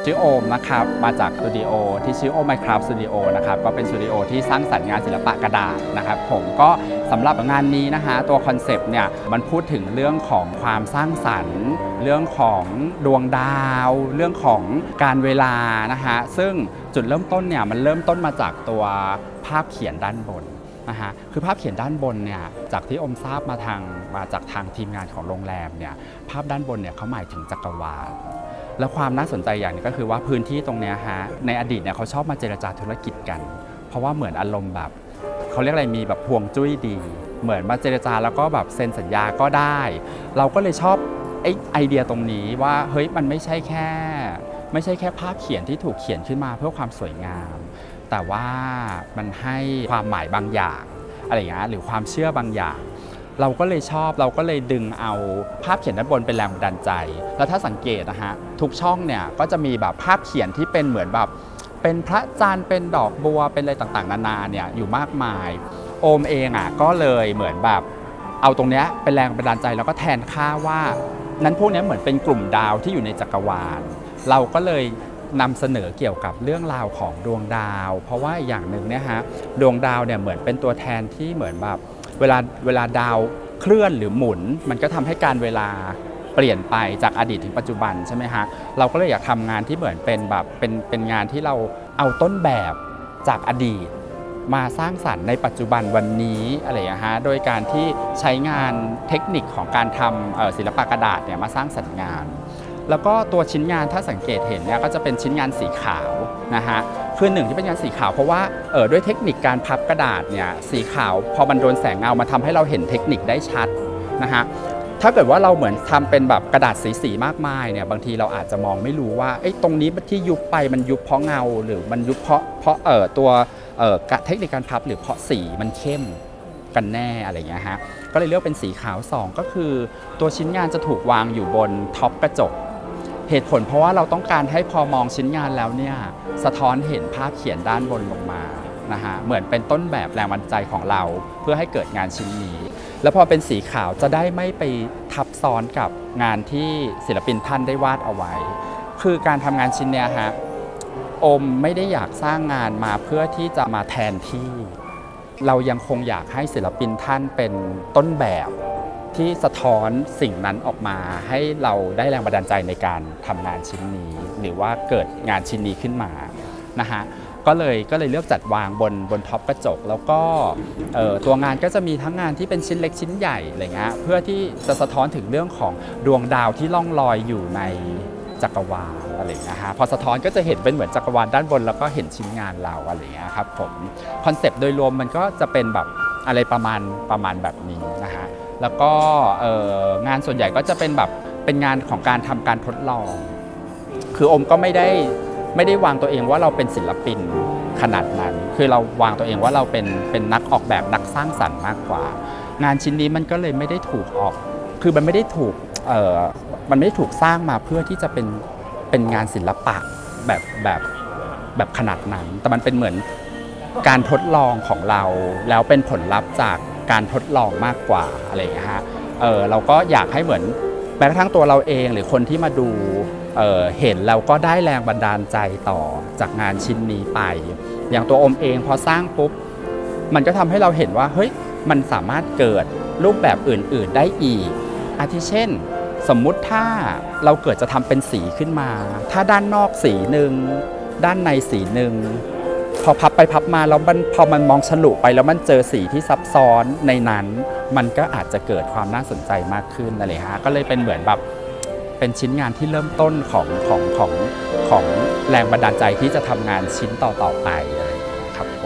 ชื่อโอมนะครับมาจากสตูดิโอที่ชื่อโอมไมคราฟสตูดิโอนะครับก็เป็นสตูดิโอที่สร้างสรรค์งานศิลปะกระดาษนะครับผมก็สำหรับงานนี้นะฮะตัวคอนเซปต์เนี่ยมันพูดถึงเรื่องของความสร้างสรรค์เรื่องของดวงดาวเรื่องของการเวลานะฮะซึ่งจุดเริ่มต้นเนี่ยมันเริ่มต้นมาจากตัวภาพเขียนด้านบนนะฮะคือภาพเขียนด้านบนเนี่ยจากที่อมทราบมาจากทางทีมงานของโรงแรมเนี่ยภาพด้านบนเนี่ยเขาหมายถึงจักรวาลแล้วความน่าสนใจอย่างนึงก็คือว่าพื้นที่ตรงนี้ฮะในอดีตเนี่ยเขาชอบมาเจรจาธุรกิจกันเพราะว่าเหมือนอารมณ์แบบเขาเรียกอะไรมีแบบห่วงจุ้ยดีเหมือนมาเจรจาแล้วก็แบบเซ็นสัญญาก็ได้เราก็เลยชอบไอเดียตรงนี้ว่าเฮ้ยมันไม่ใช่แค่ภาพเขียนที่ถูกเขียนขึ้นมาเพื่อความสวยงามแต่ว่ามันให้ความหมายบางอย่างอะไรอย่างเงี้ยหรือความเชื่อบางอย่างเราก็เลยชอบเราก็เลยดึงเอาภาพเขียนด้านบนเป็นแรงบันดาลใจแล้วถ้าสังเกตนะฮะทุกช่องเนี่ยก็จะมีแบบภาพเขียนที่เป็นเหมือนแบบเป็นพระจันทร์เป็นดอกบัวเป็นอะไรต่างๆนานาเนี่ยอยู่มากมายโอมเองอ่ะก็เลยเหมือนแบบเอาตรงเนี้ยเป็นแรงบันดาลใจแล้วก็แทนค่าว่านั้นพวกนี้เหมือนเป็นกลุ่มดาวที่อยู่ในจักรวาลเราก็เลยนำเสนอเกี่ยวกับเรื่องราวของดวงดาวเพราะว่าอย่างหนึ่งเนี่ยฮะดวงดาวเนี่ยเหมือนเป็นตัวแทนที่เหมือนแบบเวลาดาวเคลื่อนหรือหมุนมันก็ทำให้การเวลาเปลี่ยนไปจากอดีตถึงปัจจุบันใช่ไหมฮะเราก็เลยอยากทำงานที่เหมือนเป็นแบบเป็นงานที่เราเอาต้นแบบจากอดีตมาสร้างสรรค์ในปัจจุบันวันนี้อะไรอย่างเงี้ยฮะโดยการที่ใช้งานเทคนิคของการทำศิลปะกระดาษเนี่ยมาสร้างสรรค์งานแล้วก็ตัวชิ้นงานถ้าสังเกตเห็นเนี่ยก็จะเป็นชิ้นงานสีขาวนะฮะคือหนึ่งที่เป็นงานสีขาวเพราะว่าด้วยเทคนิคการพับกระดาษเนี่ยสีขาวพอมันโดนแสงเงามาทำให้เราเห็นเทคนิคได้ชัดนะฮะถ้าเกิดว่าเราเหมือนทำเป็นแบบกระดาษสีมากมายเนี่ยบางทีเราอาจจะมองไม่รู้ว่าตรงนี้ที่ยุบไปมันยุบเพราะเงาหรือมันยุบเพราะตัวเทคนิคการพับหรือเพราะสีมันเข้มกันแน่อะไรอย่างเงี้ยฮะก็เลยเลือกเป็นสีขาว2ก็คือตัวชิ้นงานจะถูกวางอยู่บนท็อปกระจกเหตุผลเพราะว่าเราต้องการให้พอมองชิ้นงานแล้วเนี่ยสะท้อนเห็นภาพเขียนด้านบนลงมานะฮะเหมือนเป็นต้นแบบแรงบันดาลใจของเราเพื่อให้เกิดงานชิ้นนี้แล้วพอเป็นสีขาวจะได้ไม่ไปทับซ้อนกับงานที่ศิลปินท่านได้วาดเอาไว้คือการทำงานชิ้นเนี้ยฮะอมไม่ได้อยากสร้างงานมาเพื่อที่จะมาแทนที่เรายังคงอยากให้ศิลปินท่านเป็นต้นแบบที่สะท้อนสิ่งนั้นออกมาให้เราได้แรงบันดาลใจในการทำงานชิ้นนี้หรือว่าเกิดงานชิ้นนี้ขึ้นมานะฮะก็เลยเลือกจัดวางบนท็อปกระจกแล้วก็ตัวงานก็จะมีทั้งงานที่เป็นชิ้นเล็กชิ้นใหญ่อะไรเงี้ยเพื่อที่จะสะท้อนถึงเรื่องของดวงดาวที่ล่องลอยอยู่ในจักรวาลอะไรเงี้ยฮะพอสะท้อนก็จะเห็นเป็นเหมือนจักรวาลด้านบนแล้วก็เห็นชิ้นงานเราอะไรเงี้ยครับผมคอนเซปต์โดยรวมมันก็จะเป็นแบบอะไรประมาณแบบนี้นะฮะแล้วก็งานส่วนใหญ่ก็จะเป็นแบบเป็นงานของการทำการทดลองคืออมก็ไม่ได้วางตัวเองว่าเราเป็นศิลปินขนาดนั้นคือเราวางตัวเองว่าเราเป็นนักออกแบบนักสร้างสรรค์มากกว่างานชิ้นนี้มันก็เลยไม่ได้ถูกออกคือมันไม่ได้ถูกสร้างมาเพื่อที่จะเป็นงานศิลปะแบบขนาดนั้นแต่มันเป็นเหมือนการทดลองของเราแล้วเป็นผลลัพธ์จากการทดลองมากกว่าอะไรอย่างเงี้ยฮะเราก็อยากให้เหมือนแม้กระทั่งตัวเราเองหรือคนที่มาดูเห็นเราก็ได้แรงบันดาลใจต่อจากงานชิ้นนี้ไปอย่างตัวอมเองพอสร้างปุ๊บมันก็ทำให้เราเห็นว่าเฮ้ยมันสามารถเกิดรูปแบบอื่นๆได้อีกอาทิเช่นสมมุติถ้าเราเกิดจะทำเป็นสีขึ้นมาถ้าด้านนอกสีหนึ่งด้านในสีหนึ่งพอพับไปพับมาแล้วพอมันมองฉลุไปแล้วมันเจอสีที่ซับซ้อนในนั้นมันก็อาจจะเกิดความน่าสนใจมากขึ้นอะไรฮะก็เลยเป็นเหมือนแบบเป็นชิ้นงานที่เริ่มต้นของแรงบันดาลใจที่จะทำงานชิ้นต่อไปเลยครับผม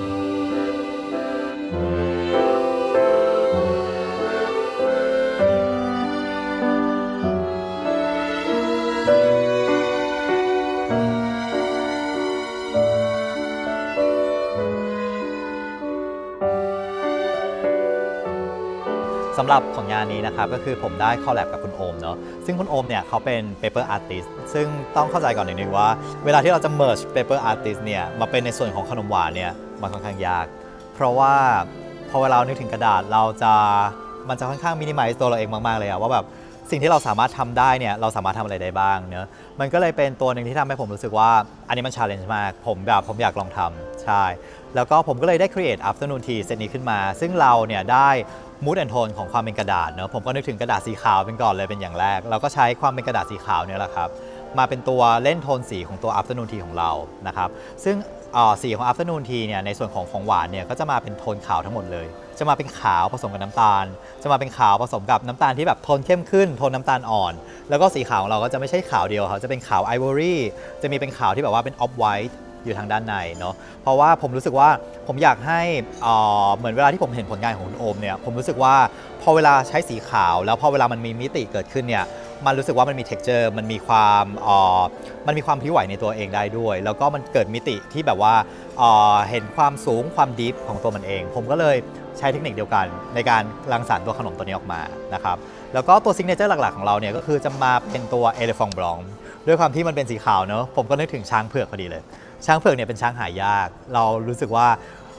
สำหรับของงานนี้นะครับก็คือผมได้คอลแลบกับคุณโอมเนาะซึ่งคุณโอมเนี่ยเขาเป็น Paper Artist ซึ่งต้องเข้าใจก่อนนิดนึงว่าเวลาที่เราจะ merge Paper Artist เนี่ยมาเป็นในส่วนของขนมหวานเนี่ยมันค่อนข้างยากเพราะว่าพอเวลานึกถึงกระดาษมันจะค่อนข้างมินิมัลตัวเราเองมากๆเลยอะว่าแบบสิ่งที่เราสามารถทำได้เนี่ยเราสามารถทำอะไรได้บ้างเนอะมันก็เลยเป็นตัวหนึ่งที่ทำให้ผมรู้สึกว่าอันนี้มัน challenge มากผมอยากลองทำใช่แล้วก็ผมก็เลยได้ create afternoon tea เซตนี้ขึ้นมาซึ่งเราเนี่ยได้ mood and tone ของความเป็นกระดาษเนอะผมก็นึกถึงกระดาษสีขาวเป็นก่อนเลยเป็นอย่างแรกเราก็ใช้ความเป็นกระดาษสีขาวเนี่ยแหละครับมาเป็นตัวเล่นโทนสีของตัว afternoon tea ของเรานะครับซึ่งสีของ afternoon tea เนี่ยในส่วนของหวานเนี่ยก็จะมาเป็นโทนขาวทั้งหมดเลยจะมาเป็นขาวผสมกับน้ำตาลจะมาเป็นขาวผสมกับน้ำตาลที่แบบโทนเข้มขึ้นโทนน้ำตาลอ่อนแล้วก็สีขาวของเราก็จะไม่ใช่ขาวเดียวครับจะเป็นขาวไอวอรี่จะมีเป็นขาวที่แบบว่าเป็นออฟไวท์อยู่ทางด้านในเนาะเพราะว่าผมรู้สึกว่าผมอยากให้เหมือนเวลาที่ผมเห็นผลงานของคุณโอมเนี่ยผมรู้สึกว่าพอเวลาใช้สีขาวแล้วพอเวลามันมีมิติเกิดขึ้นเนี่ยมันรู้สึกว่ามันมี texture มันมีความพลิ้วไหวในตัวเองได้ด้วยแล้วก็มันเกิดมิติที่แบบว่าเห็นความสูงความดีฟของตัวมันเองผมก็เลยใช้เทคนิคเดียวกันในการรังสรรค์ตัวขนมตัวนี้ออกมานะครับแล้วก็ตัวซิกเนเจอร์หลักๆของเราเนี่ยก็คือจะมาเป็นตัว Elephant Blanc ด้วยความที่มันเป็นสีขาวเนอะผมก็นึกถึงช้างเผือกพอดีเลยช้างเผือกเนี่ยเป็นช้างหายากเรารู้สึกว่า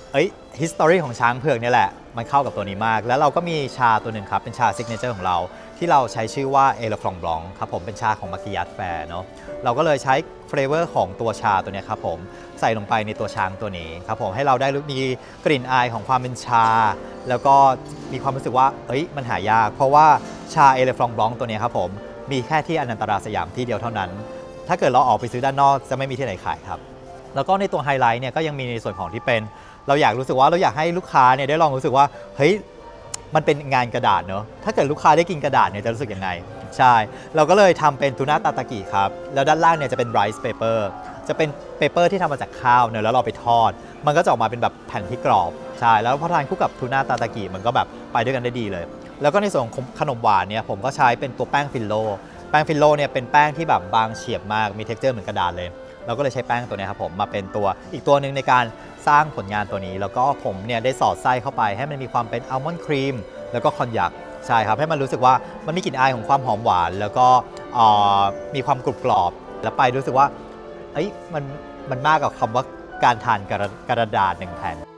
history ของช้างเผือกเนี่ยแหละมันเข้ากับตัวนี้มากแล้วเราก็มีชาตัวหนึ่งครับเป็นชาซิกเนเจอร์ของเราที่เราใช้ชื่อว่า Elephant Blanc ครับผมเป็นชาของมากิยัตแฟร์เนาะเราก็เลยใช้เฟลเวอร์ของตัวชาตัวนี้ครับผมใส่ลงไปในตัวช้างตัวนี้ครับผมให้เราได้มีกลิ่นอายของความเป็นชาแล้วก็มีความรู้สึกว่ามันหายากเพราะว่าชา Elephant Blanc ตัวนี้ครับผมมีแค่ที่อนันตราสยามที่เดียวเท่านั้นถ้าเกิดเราออกไปซื้อด้านนอกจะไม่มีที่ไหนขายครับแล้วก็ในตัวไฮไลท์เนี่ยก็ยังมีในส่วนของที่เป็นเราอยากให้ลูกค้าเนี่ยได้ลองรู้สึกว่ามันเป็นงานกระดาษเนอะถ้าเกิดลูกค้าได้กินกระดาษเนี่ยจะรู้สึกยังไงใช่เราก็เลยทำเป็นทูน่าตาตากิครับแล้วด้านล่างเนี่ยจะเป็นไรซ์เปเปอร์จะเป็นเปเปอร์ที่ทำมาจากข้าวเนอะแล้วเราไปทอดมันก็จะออกมาเป็นแบบแผ่นที่กรอบใช่แล้วพอทานคู่กับทูน่าตาตากิมันก็แบบไปด้วยกันได้ดีเลยแล้วก็ในส่วนของขนมหวานเนี่ยผมก็ใช้เป็นตัวแป้งฟิลโลเนี่ยเป็นแป้งที่แบบบางเฉียบมากมีเท็กเจอร์เหมือนกระดาษเลยเราก็เลยใช้แป้งตัวนี้ครับผมมาเป็นตัวอีกตัวหนึ่งในการสร้างผลงานตัวนี้แล้วก็ผมเนี่ยได้สอดไส้เข้าไปให้มันมีความเป็นอัลมอนด์ครีมแล้วก็คอนยักใช่ครับให้มันรู้สึกว่ามันมีกลิ่นอายของความหอมหวานแล้วก็มีความกรุบกรอบแล้วไปรู้สึกว่ามันมากกว่าคำว่าการทานกระดาษ1 แผ่น